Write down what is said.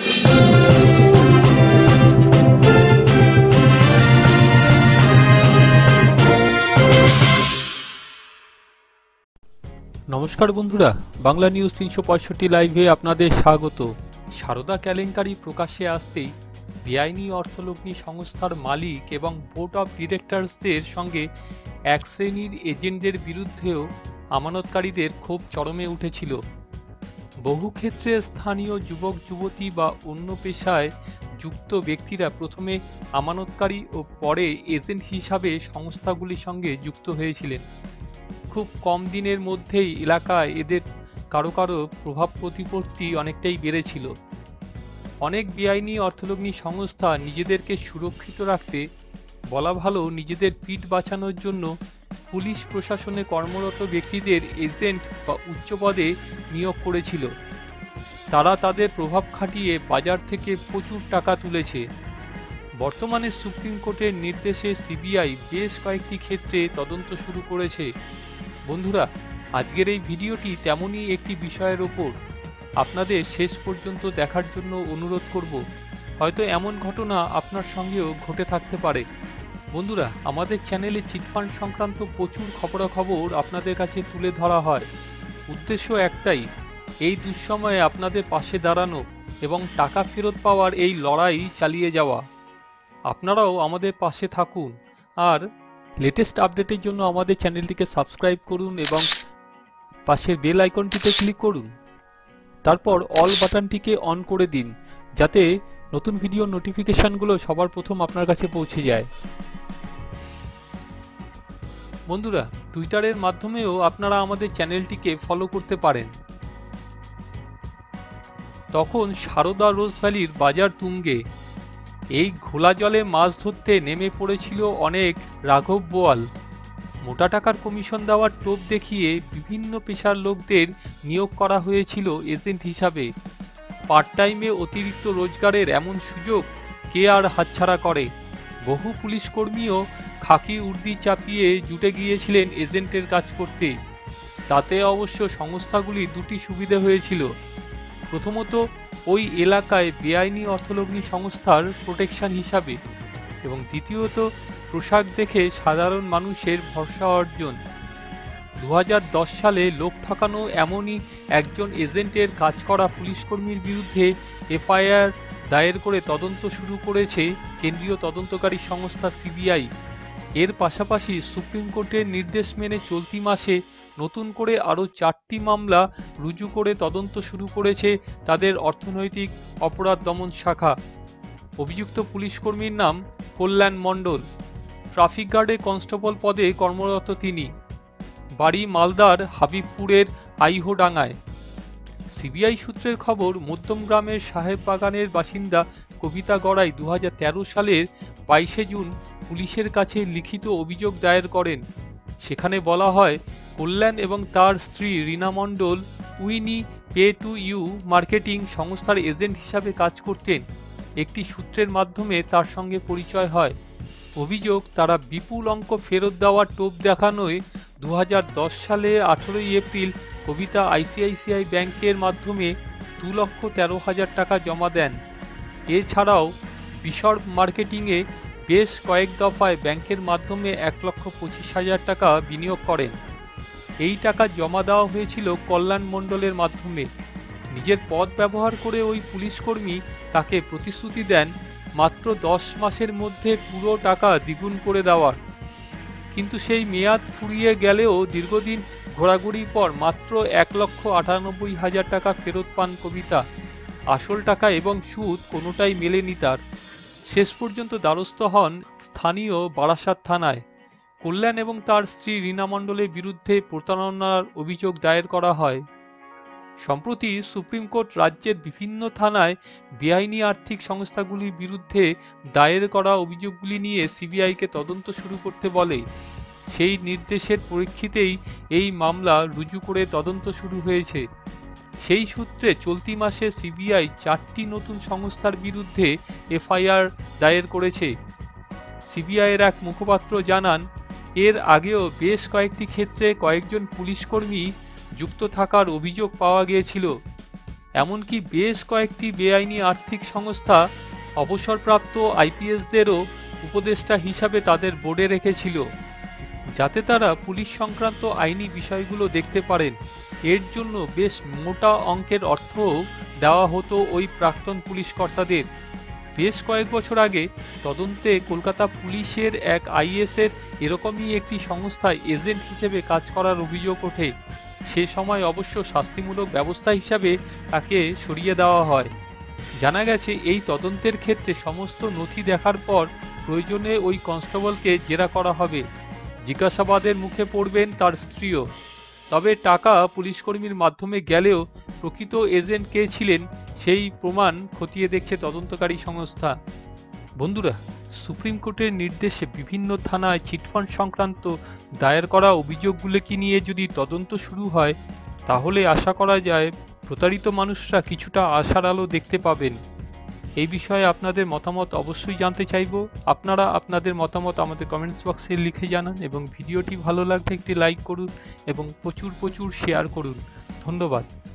নমস্কার বন্ধুরা, বাংলা নিউজ ৩৬৫ লাইভে আপনাদের স্বাগত। সারদা কেলেঙ্কারি প্রকাশ্যে আসতেই বেআইনি অর্থলগ্নি সংস্থার মালিক এবং বোর্ড অব ডিরেক্টরসদের সঙ্গে এক শ্রেণীর এজেন্টদের বিরুদ্ধেও আমানতকারীদের ক্ষোভ চরমে উঠেছিল। বহু ক্ষেত্রে স্থানীয় যুবক যুবতী বা অন্য পেশায় যুক্ত ব্যক্তিরা প্রথমে আমানতকারী ও পরে এজেন্ট হিসাবে সংস্থাগুলির সঙ্গে যুক্ত হয়েছিলেন। খুব কম দিনের মধ্যেই এলাকায় এদের কারো কারো প্রভাব প্রতিপত্তি অনেকটাই বেড়েছিল। অনেক বেআইনি অর্থলগ্নি সংস্থা নিজেদেরকে সুরক্ষিত রাখতে, বলা ভালো নিজেদের পিঠ বাঁচানোর জন্য পুলিশ প্রশাসনে কর্মরত ব্যক্তিদের এজেন্ট বা উচ্চ পদে নিয়োগ করেছিল। তারা তাদের প্রভাব খাটিয়ে বাজার থেকে প্রচুর টাকা তুলেছে। বর্তমানে সুপ্রিম কোর্টের নির্দেশে সিবিআই বেশ কয়েকটি ক্ষেত্রে তদন্ত শুরু করেছে। বন্ধুরা, আজকের এই ভিডিওটি তেমনই একটি বিষয়ের ওপর। আপনাদের শেষ পর্যন্ত দেখার জন্য অনুরোধ করব। হয়তো এমন ঘটনা আপনার সঙ্গেও ঘটে থাকতে পারে। বন্ধুরা, আমাদের চ্যানেলে চিটফান্ড সংক্রান্ত প্রচুর খবরাখবর আপনাদের কাছে তুলে ধরা হয়। উদ্দেশ্য একটাই, এই দুঃসময়ে আপনাদের পাশে দাঁড়ানো এবং টাকা ফেরত পাওয়ার এই লড়াই চালিয়ে যাওয়া। আপনারাও আমাদের পাশে থাকুন আর লেটেস্ট আপডেটের জন্য আমাদের চ্যানেলটিকে সাবস্ক্রাইব করুন এবং পাশের বেল আইকনটিতে ক্লিক করুন। তারপর অল বাটনটিকে অন করে দিন, যাতে নতুন ভিডিও নোটিফিকেশনগুলো সবার প্রথম আপনার কাছে পৌঁছে যায়। বন্ধুরা, টুইটারের মাধ্যমেও আপনারা আমাদের চ্যানেলটিকে ফলো করতে পারেন। তখন সারদা রোজ ভ্যালির বাজার তুঙ্গে। এই ঘোলা জলে মাছ ধরতে নেমে পড়েছিল অনেক রাঘব বোয়াল। মোটা টাকার কমিশন দেওয়ার টোপ দেখিয়ে বিভিন্ন পেশার লোকদের নিয়োগ করা হয়েছিল এজেন্ট হিসাবে। পার্ট টাইমে অতিরিক্ত রোজগারের এমন সুযোগ কে আর হাতছাড়া করে? বহু পুলিশ কর্মীও খাকি উর্দি চাপিয়ে জুটে গিয়েছিলেন এজেন্টের কাজ করতে। তাতে অবশ্য সংস্থাগুলি দুটি সুবিধা হয়েছিল। প্রথমত, ওই এলাকায় বেআইনি অর্থলগ্নি সংস্থার প্রোটেকশন হিসাবে, এবং দ্বিতীয়ত পোশাক দেখে সাধারণ মানুষের ভরসা অর্জন। 2010 সালে লোক ঠকানো এমনই একজন এজেন্টের কাজ করা পুলিশকর্মীর বিরুদ্ধে এফআইআর দায়ের করে তদন্ত শুরু করেছে কেন্দ্রীয় তদন্তকারী সংস্থা সিবিআই। এর পাশাপাশি সুপ্রিম কোর্টের নির্দেশ মেনে চলতি মাসে নতুন করে আরও 4টি মামলা রুজু করে তদন্ত শুরু করেছে তাদের অর্থনৈতিক অপরাধ দমন শাখা। অভিযুক্ত পুলিশকর্মীর নাম কল্যাণ মণ্ডল। ট্রাফিক গার্ডে কনস্টেবল পদে কর্মরত তিনি। বাড়ি মালদার হাবিবপুরের আইহোডাঙ্গায়। সিবিআই সূত্রের খবর, মধ্যমগ্রামের সাহেব বাগানের বাসিন্দা কবিতা গড়াই 2013 সালের 22শে জুন পুলিশের কাছে লিখিত অভিযোগ দায়ের করেন। সেখানে বলা হয়, কল্যাণ এবং তার স্ত্রী Rina Mondal Winnie pay to you marketing সংস্থার এজেন্ট হিসাবে কাজ করতেন। একটি সূত্রের মাধ্যমে তার সঙ্গে পরিচয় হয়। অভিযোগ, তারা বিপুল অঙ্ক ফেরত দেওয়ার টোপ দেখানোয় 2010 সালে 18 এপ্রিল কবিতা আইসিআইসিআই ব্যাংকের মাধ্যমে 2,13,000 টাকা জমা দেন। এছাড়াও বিশর্ব মার্কেটিংয়ে বেশ কয়েক দফায় ব্যাংকের মাধ্যমে 1,25,000 টাকা বিনিয়োগ করেন। এই টাকা জমা দেওয়া হয়েছিল কল্যাণ মণ্ডলের মাধ্যমে। নিজের পদ ব্যবহার করে ওই পুলিশকর্মী তাকে প্রতিশ্রুতি দেন মাত্র 10 মাসের মধ্যে পুরো টাকা দ্বিগুণ করে দেওয়ার। কিন্তু সেই মেয়াদ ফুরিয়ে গেলেও দীর্ঘদিন ঘোরাঘুরির পর মাত্র 1,98,000 টাকা ফেরত পান কবিতা। আসল টাকা এবং সুদ কোনোটাই মেলেনি তার। শেষ পর্যন্ত দ্বারস্থ হন স্থানীয় বারাসাত থানায়। কল্যাণ এবং তার স্ত্রী রীনা মণ্ডলের বিরুদ্ধে প্রতারণার অভিযোগ দায়ের করা হয়। সম্প্রতি সুপ্রিম কোর্ট রাজ্যের বিভিন্ন থানায় বেআইনি আর্থিক সংস্থাগুলির বিরুদ্ধে দায়ের করা অভিযোগগুলি নিয়ে সিবিআইকে তদন্ত শুরু করতে বলে। সেই নির্দেশের পরিপ্রেক্ষিতেই এই মামলা রুজু করে তদন্ত শুরু হয়েছে। সেই সূত্রে চলতি মাসে সিবিআই 4টি নতুন সংস্থার বিরুদ্ধে এফআইআর দায়ের করেছে। সিবিআইয়ের এক মুখপাত্র জানান, এর আগেও বেশ কয়েকটি ক্ষেত্রে কয়েকজন পুলিশকর্মী যুক্ত থাকার অভিযোগ পাওয়া গিয়েছিল। এমনকি বেশ কয়েকটি বেআইনি আর্থিক সংস্থা অবসরপ্রাপ্ত আইপিএসদেরও উপদেষ্টা হিসাবে তাদের বোর্ডে রেখেছিল, যাতে তারা পুলিশ সংক্রান্ত আইনি বিষয়গুলো দেখতে পারেন। এর জন্য বেশ মোটা অঙ্কের অর্থও দেওয়া হতো ওই প্রাক্তন পুলিশ কর্তাদের। বেশ কয়েক বছর আগে তদন্তে কলকাতা পুলিশের এক আইএসের এরকমই একটি সংস্থায় এজেন্ট হিসেবে কাজ করার অভিযোগ ওঠে। সে সময় অবশ্য শাস্তিমূলক ব্যবস্থা হিসাবে তাকে সরিয়ে দেওয়া হয়। জানা গেছে এই তদন্তের ক্ষেত্রে সমস্ত নথি দেখার পর প্রয়োজনে ওই কনস্টেবলকে জেরা করা হবে। জিজ্ঞাসাবাদের মুখে পড়বেন তার স্ত্রীও। তবে টাকা পুলিশকর্মীর মাধ্যমে গেলেও প্রকৃত এজেন্ট কে ছিলেন সেই প্রমাণ খতিয়ে দেখছে তদন্তকারী সংস্থা। বন্ধুরা, সুপ্রিম কোর্টের নির্দেশে বিভিন্ন থানায় চিটফান্ড সংক্রান্ত দায়ের করা অভিযোগগুলোকে নিয়ে যদি তদন্ত শুরু হয়, তাহলে আশা করা যায় প্রতারিত মানুষরা কিছুটা আশার আলো দেখতে পাবেন। এই বিষয়ে আপনাদের মতামত অবশ্যই জানতে চাইব। আপনারা আপনাদের মতামত আমাদের কমেন্টস বক্সে লিখে জানান এবং ভিডিওটি ভালো লাগলে একটি লাইক করুন এবং প্রচুর শেয়ার করুন। ধন্যবাদ।